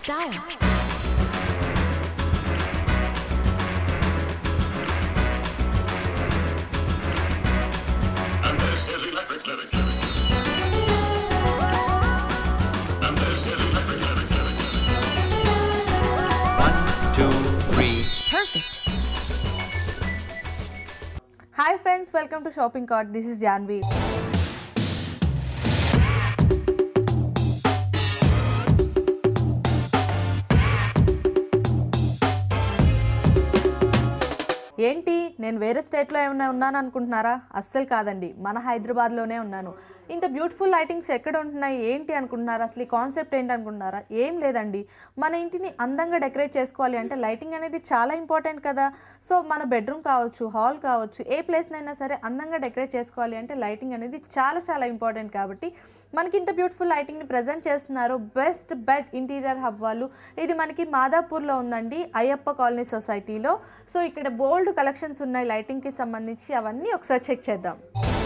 style. And this is electric lyrics. And this is electric lyrics. 1, 2, 3. Perfect. Hi friends, welcome to Shopping Cart. This is Janvi. ఏంటి నేను వేరే స్టేట్లో ఏమైనా ఉన్నాను అనుకుంటున్నారా? అస్సలు కాదండి, మన హైదరాబాద్లోనే ఉన్నాను. ఇంత బ్యూటిఫుల్ లైటింగ్స్ ఎక్కడ ఉంటున్నాయి ఏంటి అనుకుంటున్నారా? అసలు ఈ కాన్సెప్ట్ ఏంటి అనుకుంటున్నారా? ఏం లేదండి, మన ఇంటిని అందంగా డెకరేట్ చేసుకోవాలి అంటే లైటింగ్ అనేది చాలా ఇంపార్టెంట్ కదా. సో మన బెడ్రూమ్ కావచ్చు, హాల్ కావచ్చు, ఏ ప్లేస్నైనా సరే అందంగా డెకరేట్ చేసుకోవాలి అంటే లైటింగ్ అనేది చాలా చాలా ఇంపార్టెంట్. కాబట్టి మనకి ఇంత బ్యూటిఫుల్ లైటింగ్ని ప్రజెంట్ చేస్తున్నారు బెస్ట్ బెడ్ ఇంటీరియర్ హబ్ వాళ్ళు. ఇది మనకి మాదాపూర్లో ఉందండి, అయ్యప్ప కాలనీ సొసైటీలో. సో ఇక్కడ బోల్డ్ కలెక్షన్స్ ఉన్నాయి లైటింగ్కి సంబంధించి, అవన్నీ ఒకసారి చెక్ చేద్దాం.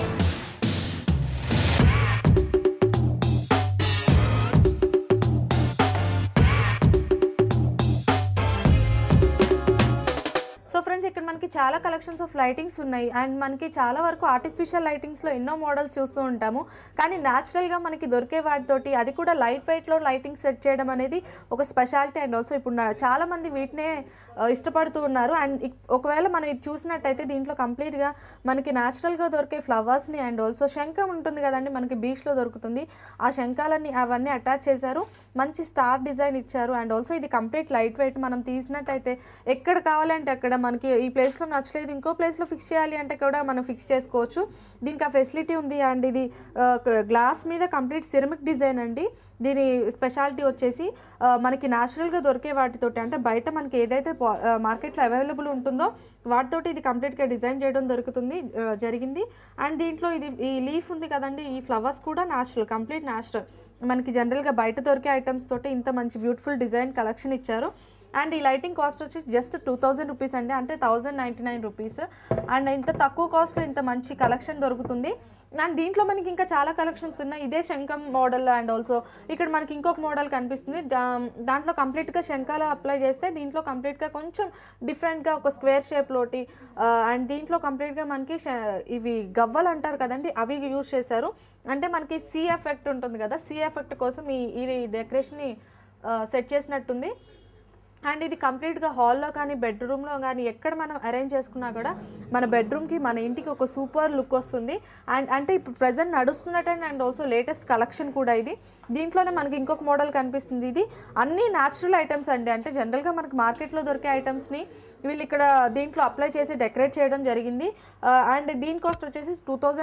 సో ఫ్రెండ్స్, ఇక్కడ మనకి చాలా కలెక్షన్స్ ఆఫ్ లైటింగ్స్ ఉన్నాయి. అండ్ మనకి చాలా వరకు ఆర్టిఫిషియల్ లైటింగ్స్లో ఎన్నో మోడల్స్ చూస్తూ ఉంటాము. కానీ న్యాచురల్గా మనకి దొరికే వాటితోటి, అది కూడా లైట్ వెయిట్లో లైటింగ్ సెట్ చేయడం అనేది ఒక స్పెషాలిటీ. అండ్ ఆల్సో ఇప్పుడు చాలామంది వీటినే ఇష్టపడుతూ ఉన్నారు. అండ్ ఒకవేళ మనం ఇది చూసినట్టయితే దీంట్లో కంప్లీట్గా మనకి న్యాచురల్గా దొరికే ఫ్లవర్స్ని అండ్ ఆల్సో శంఖం ఉంటుంది కదండి, మనకి బీచ్లో దొరుకుతుంది, ఆ శంఖాలని అవన్నీ అటాచ్ చేశారు. మంచి స్టార్ డిజైన్ ఇచ్చారు. అండ్ ఆల్సో ఇది కంప్లీట్ లైట్ వెయిట్. మనం తీసినట్టయితే ఎక్కడ కావాలంటే అక్కడ మనకి ఈ ప్లేస్లో నచ్చలేదు ఇంకో ప్లేస్లో ఫిక్స్ చేయాలి అంటే కూడా మనం ఫిక్స్ చేసుకోవచ్చు. దీనికి ఆ ఫెసిలిటీ ఉంది. అండ్ ఇది గ్లాస్ మీద కంప్లీట్ సిరమిక్ డిజైన్ అండి. దీని స్పెషాలిటీ వచ్చేసి మనకి న్యాచురల్గా దొరికే వాటితోటి, అంటే బయట మనకి ఏదైతే మార్కెట్లో అవైలబుల్ ఉంటుందో వాటితోటి ఇది కంప్లీట్గా డిజైన్ చేయడం జరిగింది. అండ్ దీంట్లో ఇది ఈ లీఫ్ ఉంది కదండి, ఈ ఫ్లవర్స్ కూడా న్యాచురల్, కంప్లీట్ న్యాచురల్. మనకి జనరల్గా బయట దొరికే ఐటమ్స్ తోటి ఇంత మంచి బ్యూటిఫుల్ డిజైన్ కలెక్షన్ ఇచ్చారు. అండ్ ఈ లైటింగ్ కాస్ట్ వచ్చి జస్ట్ 2000 రూపీస్ అండి, అంటే 1099 రూపీస్. అండ్ ఇంత తక్కువ కాస్ట్లో ఇంత మంచి కలెక్షన్ దొరుకుతుంది. అండ్ దీంట్లో మనకి ఇంకా చాలా కలెక్షన్స్ ఉన్నాయి. ఇదే శంఖం మోడల్. అండ్ ఆల్సో ఇక్కడ మనకి ఇంకొక మోడల్ కనిపిస్తుంది. దాంట్లో కంప్లీట్గా శంఖాలు అప్లై చేస్తే దీంట్లో కంప్లీట్గా కొంచెం డిఫరెంట్గా ఒక స్క్వేర్ షేప్లోటి. అండ్ దీంట్లో కంప్లీట్గా మనకి ఇవి గవ్వలు అంటారు కదండి, అవి యూజ్ చేశారు. అంటే మనకి సీ ఎఫెక్ట్ ఉంటుంది కదా, సీ ఎఫెక్ట్ కోసం ఈ డెకరేషన్ని సెట్ చేసినట్టుంది. అండ్ ఇది కంప్లీట్గా హాల్లో కానీ బెడ్రూమ్లో కానీ ఎక్కడ మనం అరేంజ్ చేసుకున్నా కూడా మన బెడ్రూమ్కి, మన ఇంటికి ఒక సూపర్ లుక్ వస్తుంది. అండ్ అంటే ఇప్పుడు ప్రజెంట్ నడుస్తున్నట్టు అండ్ ఆల్సో లేటెస్ట్ కలెక్షన్ కూడా ఇది. దీంట్లోనే మనకి ఇంకొక మోడల్ కనిపిస్తుంది. ఇది అన్నీ న్యాచురల్ ఐటమ్స్ అండి, అంటే జనరల్గా మనకి మార్కెట్లో దొరికే ఐటమ్స్ని వీళ్ళు ఇక్కడ దీంట్లో అప్లై చేసి డెకరేట్ చేయడం జరిగింది. అండ్ దీని కాస్ట్ వచ్చేసి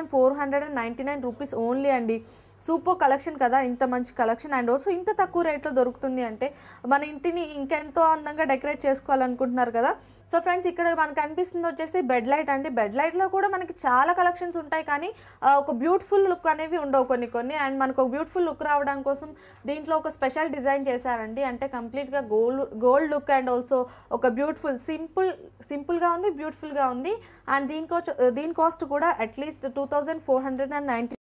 2499 రూపీస్ ఓన్లీ అండి. సూపర్ కలెక్షన్ కదా, ఇంత మంచి కలెక్షన్. అండ్ ఆల్సో ఇంత తక్కువ రేట్లో దొరుకుతుంది అంటే మన ఇంటిని ఇంకెంతో అందంగా డెకరేట్ చేసుకోవాలనుకుంటున్నారు కదా. సో ఫ్రెండ్స్, ఇక్కడ మనకు అనిపిస్తుంది వచ్చేసి బెడ్ లైట్ అండి. బెడ్ లైట్లో కూడా మనకి చాలా కలెక్షన్స్ ఉంటాయి, కానీ ఒక బ్యూటిఫుల్ లుక్ అనేవి ఉండవు కొన్ని. అండ్ మనకు ఒక బ్యూటిఫుల్ లుక్ రావడం కోసం దీంట్లో ఒక స్పెషల్ డిజైన్ చేశారండి. అంటే కంప్లీట్గా గోల్డ్ లుక్ అండ్ ఆల్సో ఒక బ్యూటిఫుల్ సింపుల్గా ఉంది, బ్యూటిఫుల్గా ఉంది. అండ్ దీని కాస్ట్ కూడా అట్లీస్ట్ 2490